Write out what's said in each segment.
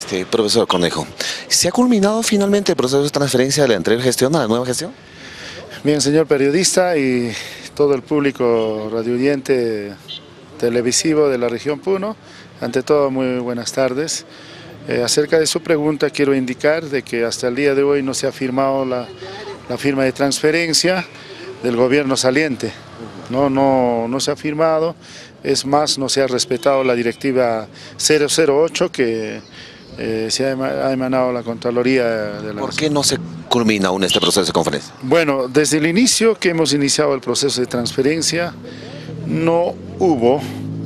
Sí, profesor Cornejo, ¿se ha culminado finalmente el proceso de transferencia de la anterior gestión a la nueva gestión? Bien, señor periodista y todo el público radioyente televisivo de la región Puno, ante todo muy buenas tardes. Acerca de su pregunta quiero indicar de que hasta el día de hoy no se ha firmado la firma de transferencia del gobierno saliente. No se ha firmado, es más, no se ha respetado la directiva 008 que ha emanado la Contraloría de la... ¿Por qué no se culmina aún este proceso de conferencia? Bueno, desde el inicio que hemos iniciado el proceso de transferencia, hubo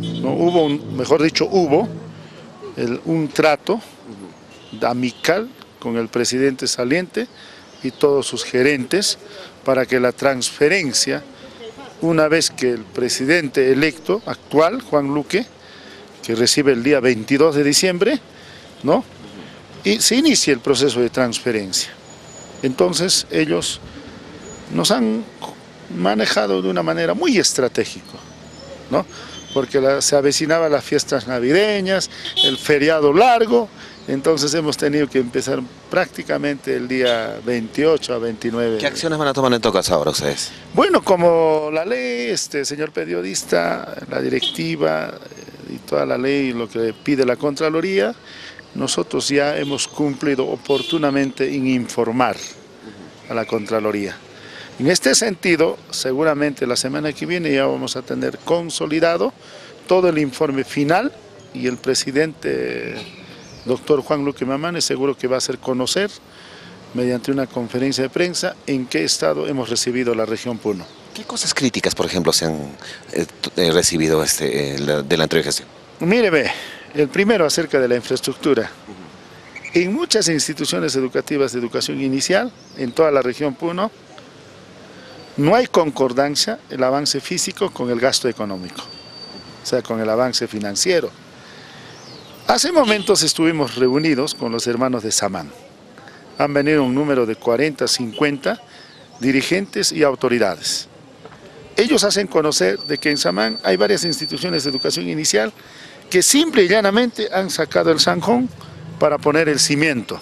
un trato amical con el presidente saliente y todos sus gerentes para que la transferencia, una vez que el presidente electo actual, Juan Luque, que recibe el día 22 de diciembre, y se inicie el proceso de transferencia. Entonces ellos nos han manejado de una manera muy estratégica, porque se avecinaban las fiestas navideñas, el feriado largo, entonces hemos tenido que empezar prácticamente el día 28 a 29. ¿Qué acciones van a tomar en todo caso ahora ustedes? Bueno, como la ley, señor periodista, la directiva y toda la ley, lo que pide la Contraloría, nosotros ya hemos cumplido oportunamente en informar a la Contraloría. En este sentido, seguramente la semana que viene ya vamos a tener consolidado todo el informe final y el presidente, doctor Juan Luque Mamani, seguro que va a hacer conocer mediante una conferencia de prensa en qué estado hemos recibido la región Puno. ¿Qué cosas críticas, por ejemplo, se han recibido de la anterior gestión? Míreme, el primero acerca de la infraestructura. En muchas instituciones educativas de educación inicial, en toda la región Puno, no hay concordancia el avance físico con el gasto económico, o sea, con el avance financiero. Hace momentos estuvimos reunidos con los hermanos de Samán. Han venido un número de 40, 50 dirigentes y autoridades. Ellos hacen conocer de que en Samán hay varias instituciones de educación inicial que simple y llanamente han sacado el zanjón para poner el cimiento.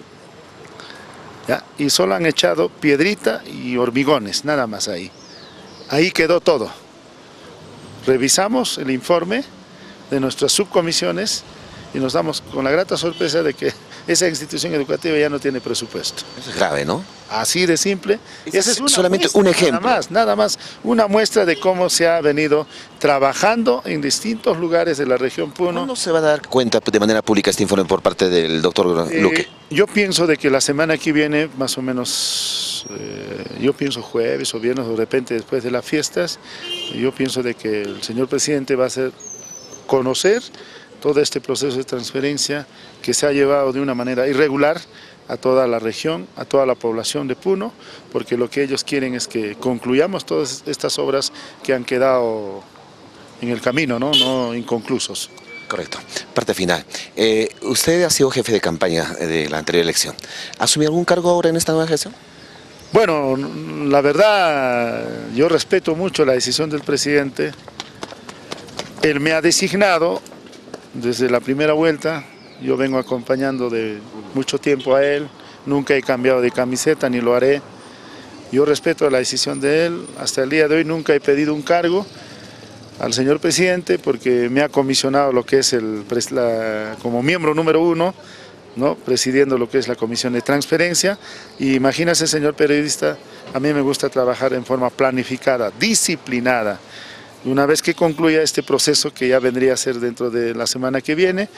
¿Ya? Y solo han echado piedrita y hormigones, nada más ahí. Ahí quedó todo. Revisamos el informe de nuestras subcomisiones y nos damos con la grata sorpresa de que esa institución educativa ya no tiene presupuesto. Eso es grave, ¿no? Así de simple. Ese es solamente un ejemplo. Nada más, una muestra de cómo se ha venido trabajando en distintos lugares de la región Puno. ¿Cuándo se va a dar cuenta de manera pública este informe por parte del doctor Luque? Yo pienso de que la semana que viene, más o menos, yo pienso jueves o viernes, de repente después de las fiestas, yo pienso de que el señor presidente va a hacer conocer todo este proceso de transferencia que se ha llevado de una manera irregular a toda la región, a toda la población de Puno, porque lo que ellos quieren es que concluyamos todas estas obras que han quedado en el camino, no inconclusos. Correcto. Parte final. Usted ha sido jefe de campaña de la anterior elección. ¿Asumió algún cargo ahora en esta nueva gestión? Bueno, la verdad, yo respeto mucho la decisión del presidente. Él me ha designado desde la primera vuelta. Yo vengo acompañando de mucho tiempo a él, nunca he cambiado de camiseta ni lo haré. Yo respeto la decisión de él, hasta el día de hoy nunca he pedido un cargo al señor presidente porque me ha comisionado lo que es como miembro número 1, presidiendo lo que es la comisión de transferencia. Y imagínese, señor periodista, a mí me gusta trabajar en forma planificada, disciplinada. Una vez que concluya este proceso, que ya vendría a ser dentro de la semana que viene,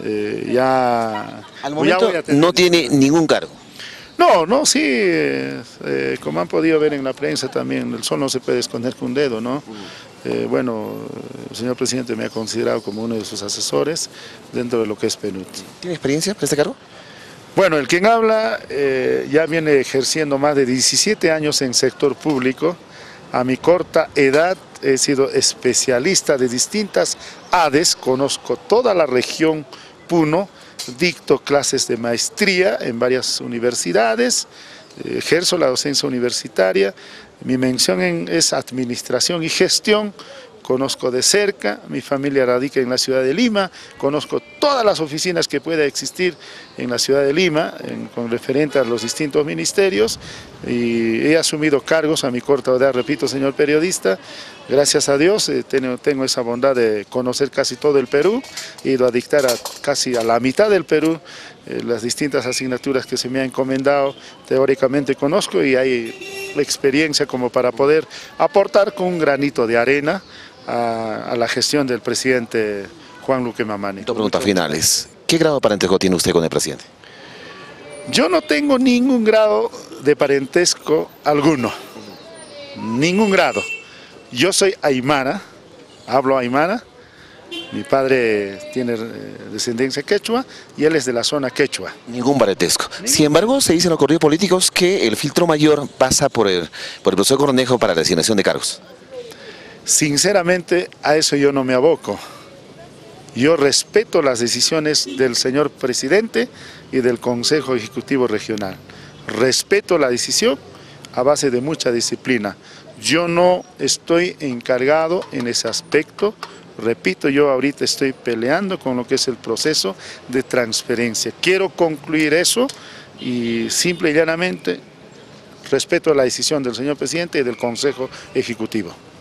Al momento no tiene ningún cargo. Sí, como han podido ver en la prensa también, el sol no se puede esconder con un dedo, ¿no? Bueno, el señor presidente me ha considerado como uno de sus asesores dentro de lo que es PNUD. ¿Tiene experiencia para este cargo? Bueno, el quien habla ya viene ejerciendo más de 17 años en sector público. A mi corta edad he sido especialista de distintas ADES, conozco toda la región Puno, dicto clases de maestría en varias universidades, ejerzo la docencia universitaria, mi mención es administración y gestión conozco de cerca, mi familia radica en la ciudad de Lima, conozco todas las oficinas que pueda existir en la ciudad de Lima, con referente a los distintos ministerios, y he asumido cargos a mi corta edad, repito, señor periodista. Gracias a Dios tengo esa bondad de conocer casi todo el Perú, he ido a dictar casi a la mitad del Perú, las distintas asignaturas que se me han encomendado, teóricamente conozco y hay experiencia como para poder aportar con un granito de arena a la gestión del presidente Juan Luque Mamani. Dos preguntas finales. ¿Qué grado de parentesco tiene usted con el presidente? Yo no tengo ningún grado de parentesco alguno, ningún grado. Yo soy aymara, hablo aymara, mi padre tiene descendencia quechua y él es de la zona quechua. Ningún parentesco. Sin embargo, se dice en los correos políticos que el filtro mayor pasa por el proceso de Cornejo para la designación de cargos. Sinceramente, a eso yo no me aboco. Yo respeto las decisiones del señor presidente y del Consejo Ejecutivo Regional. Respeto la decisión a base de mucha disciplina. Yo no estoy encargado en ese aspecto. Repito, yo ahorita estoy peleando con lo que es el proceso de transferencia. Quiero concluir eso y simple y llanamente respeto la decisión del señor presidente y del Consejo Ejecutivo.